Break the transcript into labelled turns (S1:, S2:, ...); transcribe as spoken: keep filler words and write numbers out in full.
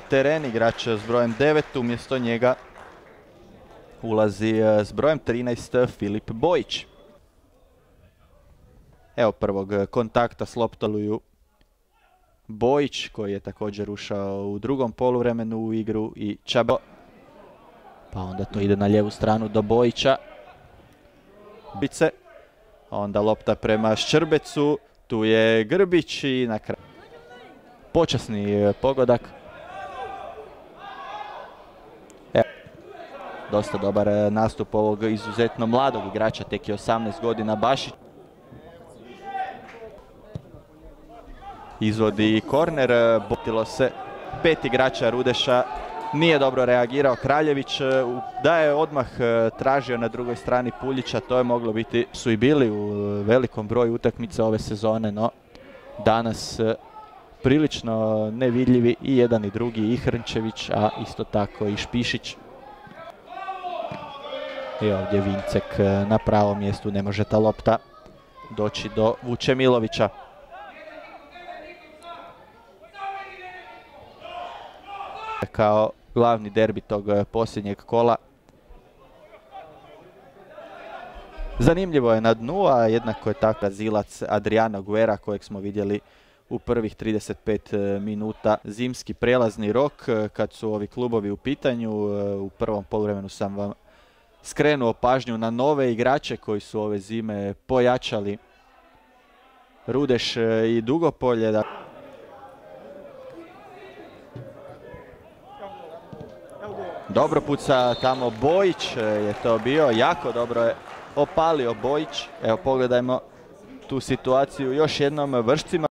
S1: teren, igrač s brojem devet, umjesto njega ulazi s brojem trinaest Filip Bojić. Evo prvog kontakta s loptaluju Bojić, koji je također ušao u drugom poluvremenu u igru, i Čabo. Pa onda to ide na lijevu stranu do Bojića. Bice. Onda lopta prema Ščrbecu, tu je Grbić i na kraju počasni pogodak. Evo, dosta dobar nastup ovog izuzetno mladog igrača, tek je osamnaest godina Bašić. Izvodi korner, botilo se, pet igrača Rudeša, nije dobro reagirao Kraljević, da je odmah tražio na drugoj strani Puljića, to je moglo biti, su i bili u velikom broju utakmica ove sezone, no danas prilično nevidljivi i jedan i drugi, i Hrnčević, a isto tako i Špišić. I ovdje Vincek na pravom mjestu, ne može ta lopta doći do Vučemilovića. Kao glavni derbi tog posljednjeg kola. Zanimljivo je na dnu, a jednako je tako Brazilac Adriano Guerra, kojeg smo vidjeli u prvih trideset pet minuta. Zimski prelazni rok, kad su ovi klubovi u pitanju. U prvom poluvremenu sam vam skrenuo pažnju na nove igrače koji su ove zime pojačali Rudeš i Dugopolje. Dobro puca tamo Bojić, je to bio, jako dobro je opalio Bojić. Evo pogledajmo tu situaciju još jednom, vršcima